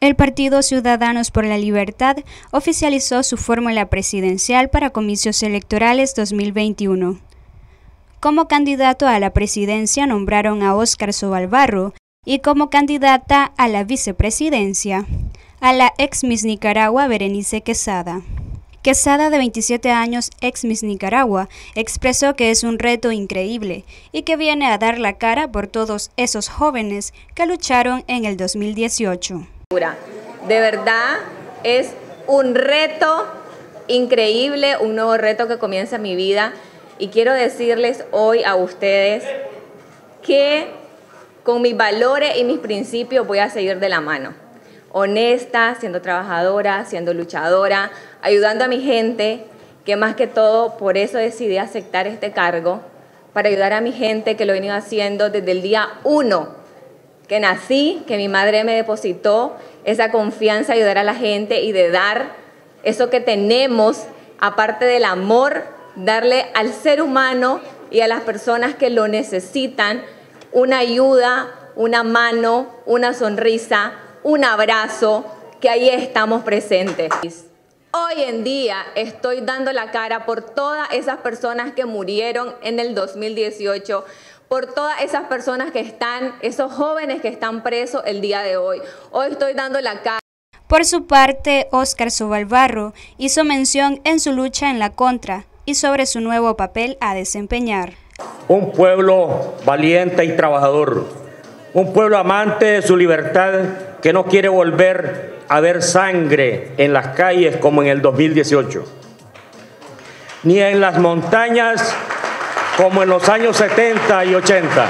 El Partido Ciudadanos por la Libertad oficializó su fórmula presidencial para comicios electorales 2021. Como candidato a la presidencia nombraron a Óscar Sobalbarro y como candidata a la vicepresidencia a la ex Miss Nicaragua Berenice Quesada. Quesada, de 27 años, ex Miss Nicaragua, expresó que es un reto increíble y que viene a dar la cara por todos esos jóvenes que lucharon en el 2018. De verdad es un reto increíble, un nuevo reto que comienza mi vida, y quiero decirles hoy a ustedes que con mis valores y mis principios voy a seguir de la mano. Honesta, siendo trabajadora, siendo luchadora, ayudando a mi gente, que más que todo por eso decidí aceptar este cargo, para ayudar a mi gente, que lo he venido haciendo desde el día 1 que nací, que mi madre me depositó esa confianza, ayudar a la gente y de dar eso que tenemos, aparte del amor, darle al ser humano y a las personas que lo necesitan una ayuda, una mano, una sonrisa, un abrazo, que ahí estamos presentes. Hoy en día estoy dando la cara por todas esas personas que murieron en el 2018, por todas esas personas que están, esos jóvenes que están presos el día de hoy. Hoy estoy dando la cara. Por su parte, Óscar Sobalbarro hizo mención en su lucha en la contra y sobre su nuevo papel a desempeñar. Un pueblo valiente y trabajador, un pueblo amante de su libertad, que no quiere volver a ver sangre en las calles como en el 2018, ni en las montañas como en los años 70 y 80.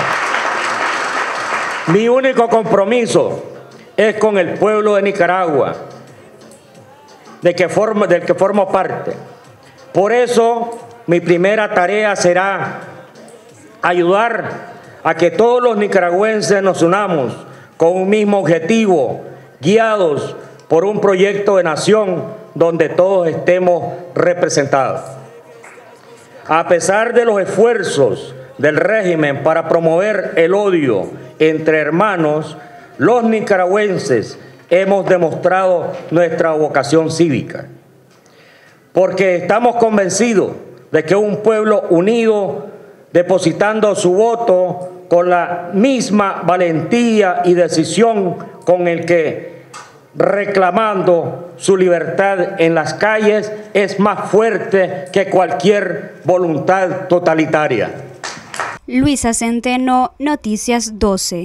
Mi único compromiso es con el pueblo de Nicaragua, del que formo parte. Por eso, mi primera tarea será ayudar a que todos los nicaragüenses nos unamos con un mismo objetivo, guiados por un proyecto de nación donde todos estemos representados. A pesar de los esfuerzos del régimen para promover el odio entre hermanos, los nicaragüenses hemos demostrado nuestra vocación cívica, porque estamos convencidos de que un pueblo unido, depositando su voto con la misma valentía y decisión con el que reclamando su libertad en las calles, es más fuerte que cualquier voluntad totalitaria. Luisa Centeno, Noticias 12.